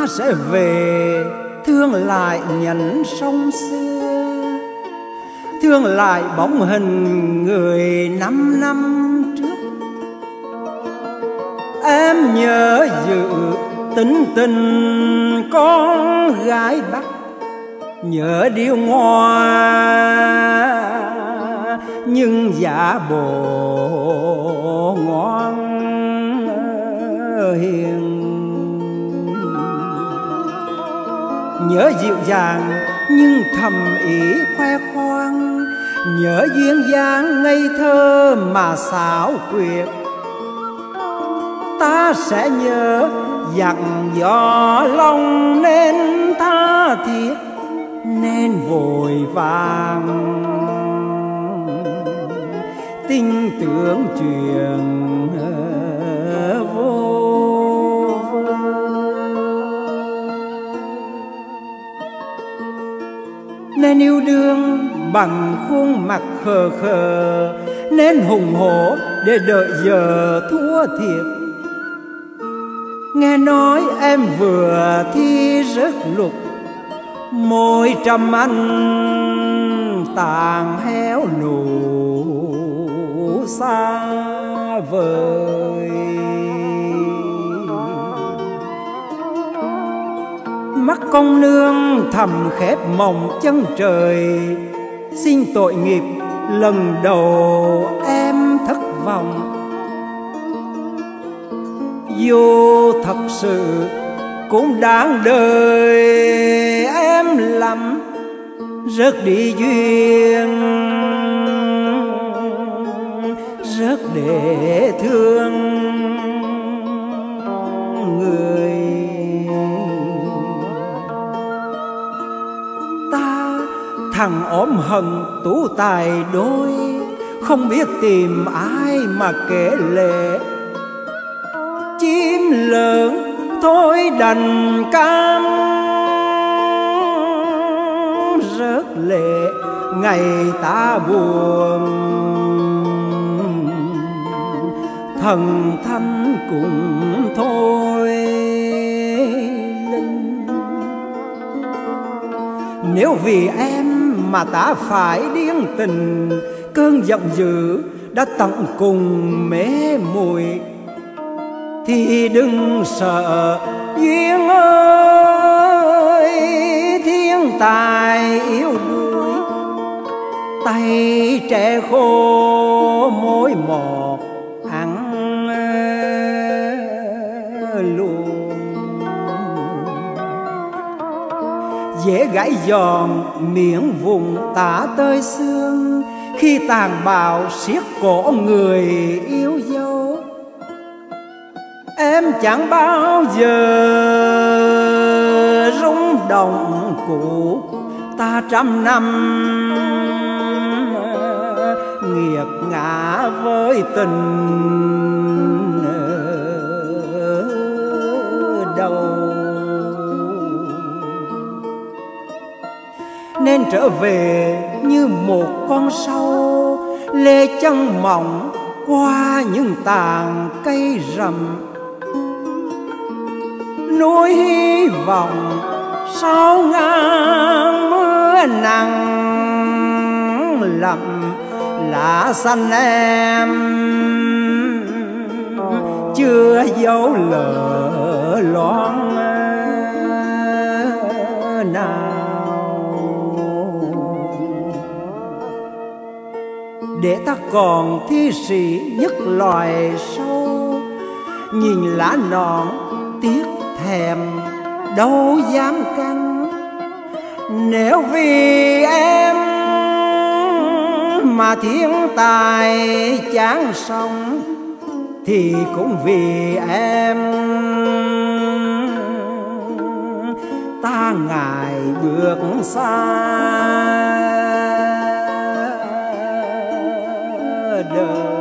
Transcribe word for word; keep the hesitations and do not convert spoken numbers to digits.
ta sẽ về thương lại nhẫn sông xưa, thương lại bóng hình người năm năm trước. Em nhớ giữ tính tình con gái Bắc, nhớ điêu ngoa nhưng giả bộ ngoan hiền. Nhớ dịu dàng nhưng thầm ý khoe khoang, nhớ duyên dáng ngây thơ mà xảo quyệt. Ta sẽ nhớ dặn dò lòng nên tha thiết, nên vội vàng tin tưởng chuyện vô vơ. Nên yêu đương bằng khuôn mặt khờ khờ, nên hùng hổ để đợi giờ thua thiệt. Nghe nói em vừa thi rớt luật, môi trầm anh tàn héo nụ xa vời. Mắt con nương thầm khép mộng chân trời, xin tội nghiệp lần đầu em thất vọng. Dù thật sự cũng đáng đời em lầm, rớt đi duyên rớt để thương người. Ta thằng ốm hận tú tài đôi, không biết tìm ai mà kể lệ. Chim lớn thôi đành cam rớt lệ ngày ta buồn, thần thanh cũng thôi linh. Nếu vì em mà ta phải điên tình, cơn giận dữ đã tận cùng mê muội, thì đừng sợ duyên ơi, thiên tài yếu đuối. Tay trẻ khô môi mọt ăn luôn, dễ gãy giòn miệng vùng tả tơi xương, khi tàn bạo siết cổ người yêu dấu. Em chẳng bao giờ rung động cũ, ta trăm năm nghiệt ngã với tình đâu. Nên trở về như một con sâu, lê chân mỏng qua những tàn cây rậm. Nuôi hy vọng sau ngàn mưa nặng lậm, lá xanh em chưa dấu lỡ loáng nào. Để ta còn thi sĩ nhất loài sâu, nhìn lá non tiếc thèm đâu dám căng. Nếu vì em mà thiên tài chán sống, thì cũng vì em ta ngại bước xa đời.